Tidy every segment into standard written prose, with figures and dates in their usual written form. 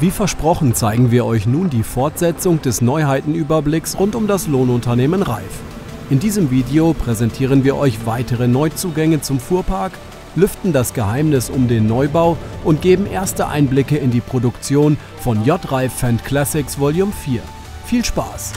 Wie versprochen zeigen wir euch nun die Fortsetzung des Neuheitenüberblicks rund um das Lohnunternehmen Reif. In diesem Video präsentieren wir euch weitere Neuzugänge zum Fuhrpark, lüften das Geheimnis um den Neubau und geben erste Einblicke in die Produktion von J-Reif Fendt Classics Volume 4. Viel Spaß!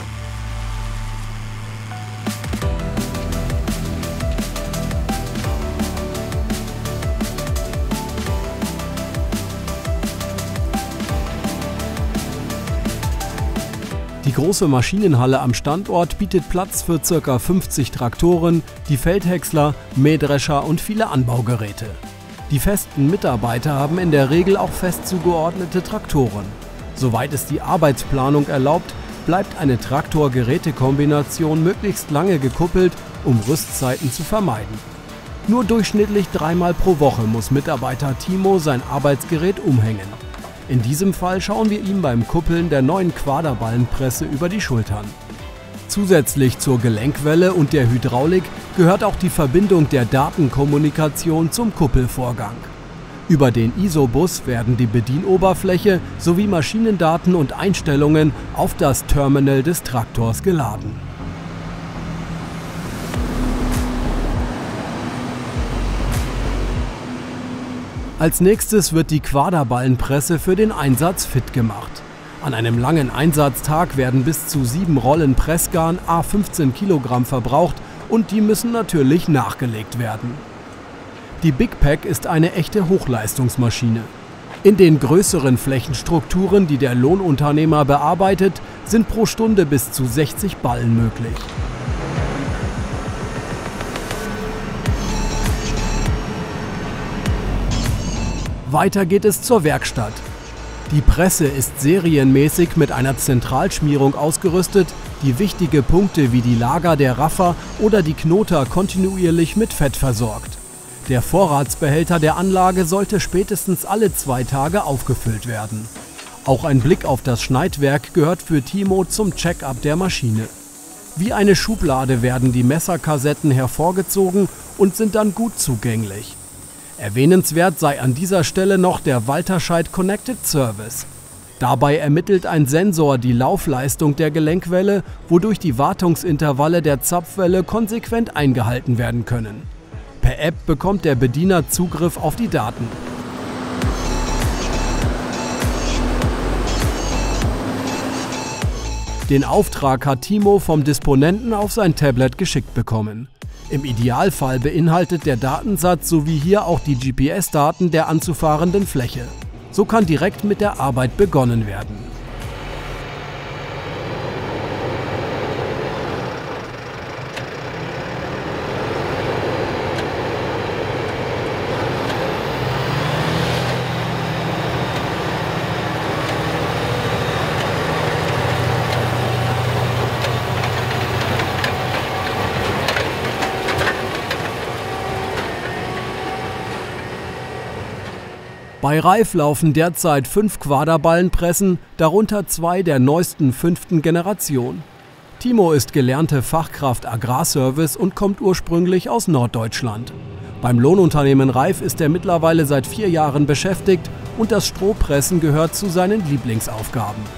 Die große Maschinenhalle am Standort bietet Platz für ca. 50 Traktoren, die Feldhäcksler, Mähdrescher und viele Anbaugeräte. Die festen Mitarbeiter haben in der Regel auch fest zugeordnete Traktoren. Soweit es die Arbeitsplanung erlaubt, bleibt eine Traktor-Geräte-Kombination möglichst lange gekuppelt, um Rüstzeiten zu vermeiden. Nur durchschnittlich 3-mal pro Woche muss Mitarbeiter Timo sein Arbeitsgerät umhängen. In diesem Fall schauen wir ihm beim Kuppeln der neuen Quaderballenpresse über die Schultern. Zusätzlich zur Gelenkwelle und der Hydraulik gehört auch die Verbindung der Datenkommunikation zum Kuppelvorgang. Über den ISO-Bus werden die Bedienoberfläche sowie Maschinendaten und Einstellungen auf das Terminal des Traktors geladen. Als nächstes wird die Quaderballenpresse für den Einsatz fit gemacht. An einem langen Einsatztag werden bis zu 7 Rollen Pressgarn à 15 Kilogramm verbraucht und die müssen natürlich nachgelegt werden. Die Big Pack ist eine echte Hochleistungsmaschine. In den größeren Flächenstrukturen, die der Lohnunternehmer bearbeitet, sind pro Stunde bis zu 60 Ballen möglich. Weiter geht es zur Werkstatt. Die Presse ist serienmäßig mit einer Zentralschmierung ausgerüstet, die wichtige Punkte wie die Lager der Raffer oder die Knoter kontinuierlich mit Fett versorgt. Der Vorratsbehälter der Anlage sollte spätestens alle 2 Tage aufgefüllt werden. Auch ein Blick auf das Schneidwerk gehört für Timo zum Check-up der Maschine. Wie eine Schublade werden die Messerkassetten hervorgezogen und sind dann gut zugänglich. Erwähnenswert sei an dieser Stelle noch der Walterscheid Connected Service. Dabei ermittelt ein Sensor die Laufleistung der Gelenkwelle, wodurch die Wartungsintervalle der Zapfwelle konsequent eingehalten werden können. Per App bekommt der Bediener Zugriff auf die Daten. Den Auftrag hat Timo vom Disponenten auf sein Tablet geschickt bekommen. Im Idealfall beinhaltet der Datensatz sowie hier auch die GPS-Daten der anzufahrenden Fläche. So kann direkt mit der Arbeit begonnen werden. Bei Reif laufen derzeit 5 Quaderballenpressen, darunter 2 der neuesten 5. Generation. Timo ist gelernte Fachkraft Agrarservice und kommt ursprünglich aus Norddeutschland. Beim Lohnunternehmen Reif ist er mittlerweile seit 4 Jahren beschäftigt und das Strohpressen gehört zu seinen Lieblingsaufgaben.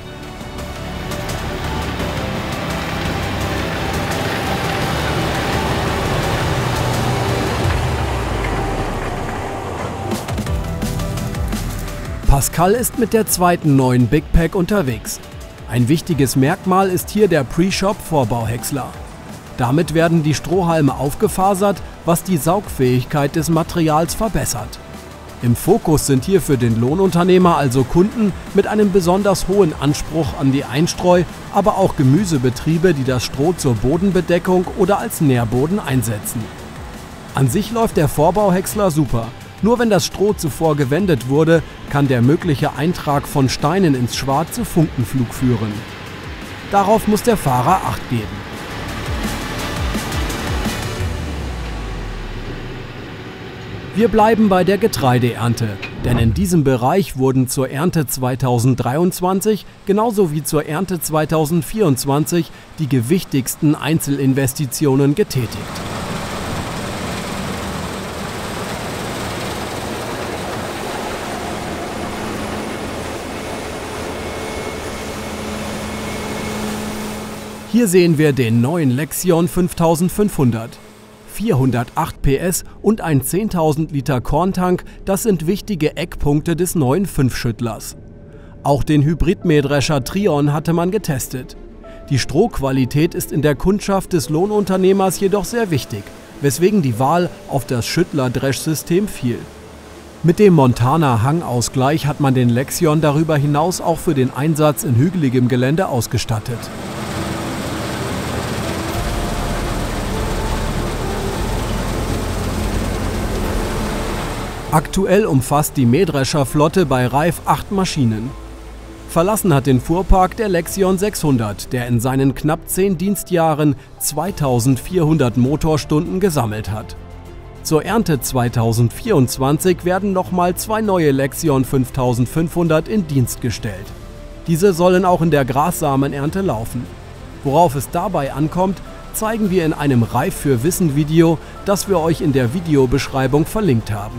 Pascal ist mit der zweiten neuen Big Pack unterwegs. Ein wichtiges Merkmal ist hier der Pre-Shop-Vorbauhäcksler. Damit werden die Strohhalme aufgefasert, was die Saugfähigkeit des Materials verbessert. Im Fokus sind hier für den Lohnunternehmer also Kunden mit einem besonders hohen Anspruch an die Einstreu, aber auch Gemüsebetriebe, die das Stroh zur Bodenbedeckung oder als Nährboden einsetzen. An sich läuft der Vorbauhäcksler super. Nur wenn das Stroh zuvor gewendet wurde, kann der mögliche Eintrag von Steinen ins Schwad zu Funkenflug führen. Darauf muss der Fahrer Acht geben. Wir bleiben bei der Getreideernte, denn in diesem Bereich wurden zur Ernte 2023 genauso wie zur Ernte 2024 die gewichtigsten Einzelinvestitionen getätigt. Hier sehen wir den neuen Lexion 5500. 408 PS und ein 10.000 Liter Korntank, das sind wichtige Eckpunkte des neuen Fünfschüttlers. Auch den Hybrid-Mähdrescher Trion hatte man getestet. Die Strohqualität ist in der Kundschaft des Lohnunternehmers jedoch sehr wichtig, weswegen die Wahl auf das Schüttler-Dresch-System fiel. Mit dem Montana Hangausgleich hat man den Lexion darüber hinaus auch für den Einsatz in hügeligem Gelände ausgestattet. Aktuell umfasst die Mähdrescherflotte bei Reif 8 Maschinen. Verlassen hat den Fuhrpark der Lexion 600, der in seinen knapp 10 Dienstjahren 2400 Motorstunden gesammelt hat. Zur Ernte 2024 werden nochmal 2 neue Lexion 5500 in Dienst gestellt. Diese sollen auch in der Grassamenernte laufen. Worauf es dabei ankommt, zeigen wir in einem Reif für Wissen Video, das wir euch in der Videobeschreibung verlinkt haben.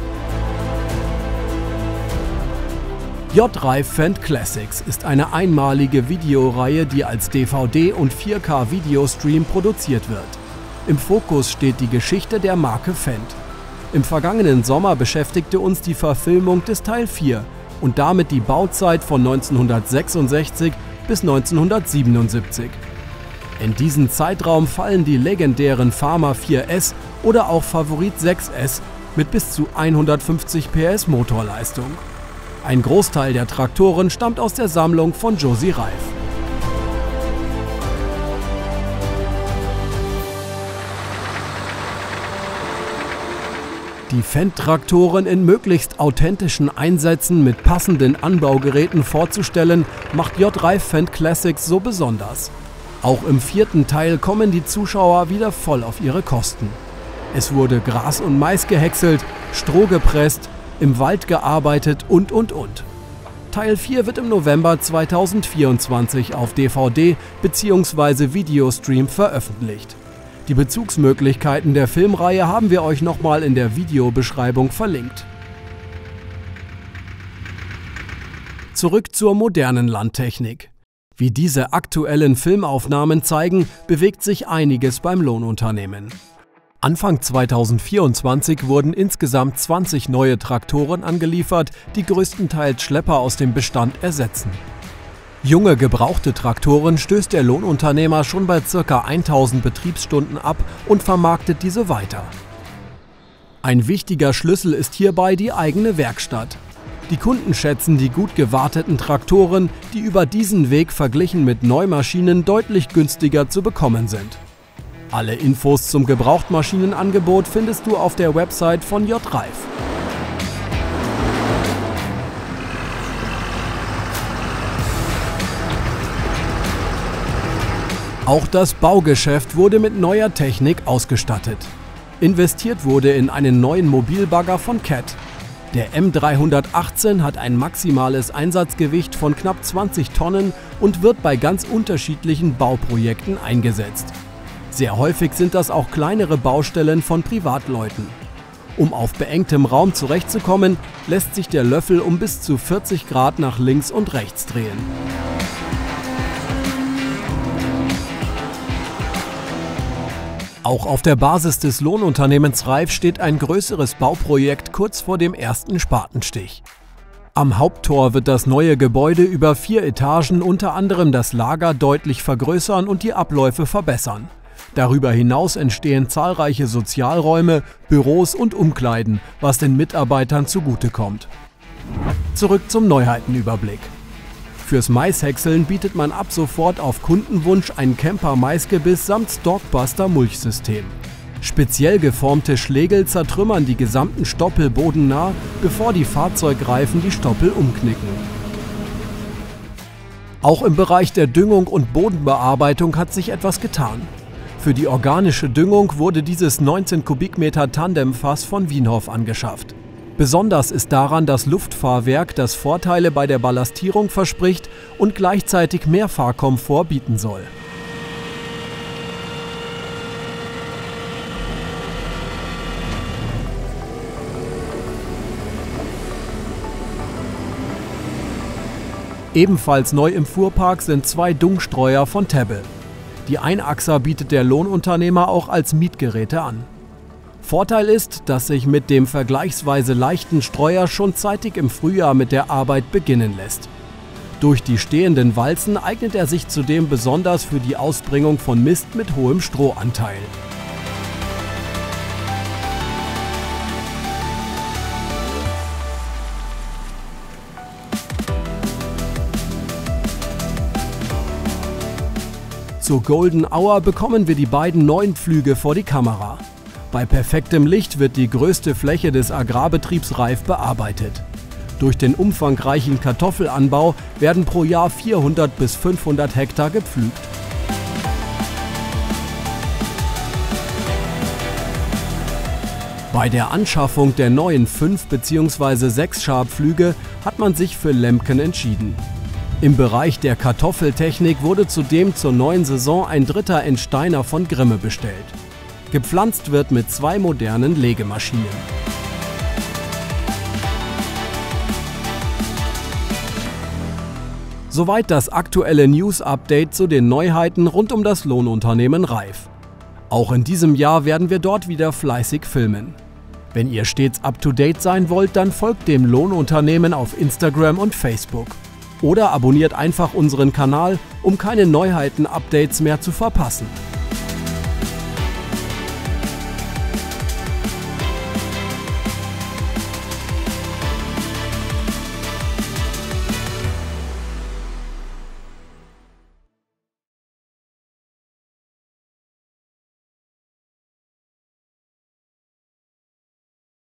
J-Reif Fendt Classics ist eine einmalige Videoreihe, die als DVD und 4K Videostream produziert wird. Im Fokus steht die Geschichte der Marke Fendt. Im vergangenen Sommer beschäftigte uns die Verfilmung des Teil 4 und damit die Bauzeit von 1966 bis 1977. In diesen Zeitraum fallen die legendären Farmer 4S oder auch Favorit 6S mit bis zu 150 PS Motorleistung. Ein Großteil der Traktoren stammt aus der Sammlung von Josie Reif. Die Fendt-Traktoren in möglichst authentischen Einsätzen mit passenden Anbaugeräten vorzustellen, macht J-Reif Fendt Classics so besonders. Auch im 4. Teil kommen die Zuschauer wieder voll auf ihre Kosten. Es wurde Gras und Mais gehäckselt, Stroh gepresst, im Wald gearbeitet und. Teil 4 wird im November 2024 auf DVD bzw. Videostream veröffentlicht. Die Bezugsmöglichkeiten der Filmreihe haben wir euch nochmal in der Videobeschreibung verlinkt. Zurück zur modernen Landtechnik. Wie diese aktuellen Filmaufnahmen zeigen, bewegt sich einiges beim Lohnunternehmen. Anfang 2024 wurden insgesamt 20 neue Traktoren angeliefert, die größtenteils Schlepper aus dem Bestand ersetzen. Junge gebrauchte Traktoren stößt der Lohnunternehmer schon bei ca. 1000 Betriebsstunden ab und vermarktet diese weiter. Ein wichtiger Schlüssel ist hierbei die eigene Werkstatt. Die Kunden schätzen die gut gewarteten Traktoren, die über diesen Weg verglichen mit Neumaschinen deutlich günstiger zu bekommen sind. Alle Infos zum Gebrauchtmaschinenangebot findest du auf der Website von J-Reif. Auch das Baugeschäft wurde mit neuer Technik ausgestattet. Investiert wurde in einen neuen Mobilbagger von Cat. Der M318 hat ein maximales Einsatzgewicht von knapp 20 Tonnen und wird bei ganz unterschiedlichen Bauprojekten eingesetzt. Sehr häufig sind das auch kleinere Baustellen von Privatleuten. Um auf beengtem Raum zurechtzukommen, lässt sich der Löffel um bis zu 40 Grad nach links und rechts drehen. Auch auf der Basis des Lohnunternehmens Reif steht ein größeres Bauprojekt kurz vor dem ersten Spatenstich. Am Haupttor wird das neue Gebäude über 4 Etagen unter anderem das Lager deutlich vergrößern und die Abläufe verbessern. Darüber hinaus entstehen zahlreiche Sozialräume, Büros und Umkleiden, was den Mitarbeitern zugutekommt. Zurück zum Neuheitenüberblick. Fürs Maishäckseln bietet man ab sofort auf Kundenwunsch ein Camper-Maisgebiss samt Stalkbuster-Mulchsystem. Speziell geformte Schlegel zertrümmern die gesamten Stoppel bodennah, bevor die Fahrzeugreifen die Stoppel umknicken. Auch im Bereich der Düngung und Bodenbearbeitung hat sich etwas getan. Für die organische Düngung wurde dieses 19 Kubikmeter Tandemfass von Wienhoff angeschafft. Besonders ist daran das Luftfahrwerk, das Vorteile bei der Ballastierung verspricht und gleichzeitig mehr Fahrkomfort bieten soll. Ebenfalls neu im Fuhrpark sind 2 Dungstreuer von Tebbe. Die Einachser bietet der Lohnunternehmer auch als Mietgeräte an. Vorteil ist, dass sich mit dem vergleichsweise leichten Streuer schon zeitig im Frühjahr mit der Arbeit beginnen lässt. Durch die stehenden Walzen eignet er sich zudem besonders für die Ausbringung von Mist mit hohem Strohanteil. Zur Golden Hour bekommen wir die beiden neuen Pflüge vor die Kamera. Bei perfektem Licht wird die größte Fläche des Agrarbetriebs reif bearbeitet. Durch den umfangreichen Kartoffelanbau werden pro Jahr 400 bis 500 Hektar gepflügt. Bei der Anschaffung der neuen 5 bzw. 6 Schabpflüge hat man sich für Lemken entschieden. Im Bereich der Kartoffeltechnik wurde zudem zur neuen Saison ein dritter Entsteiner von Grimme bestellt. Gepflanzt wird mit 2 modernen Legemaschinen. Soweit das aktuelle News-Update zu den Neuheiten rund um das Lohnunternehmen Reif. Auch in diesem Jahr werden wir dort wieder fleißig filmen. Wenn ihr stets up-to-date sein wollt, dann folgt dem Lohnunternehmen auf Instagram und Facebook. Oder abonniert einfach unseren Kanal, um keine Neuheiten-Updates mehr zu verpassen.